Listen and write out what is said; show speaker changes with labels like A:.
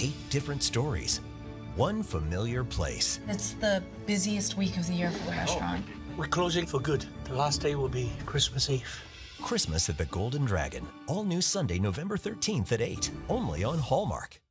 A: 8 different stories, one familiar place.
B: It's the busiest week of the year for the restaurant.
C: We're closing for good. The last day will be Christmas Eve.
A: Christmas at the Golden Dragon. All new Sunday, November 13th at 8. Only on Hallmark.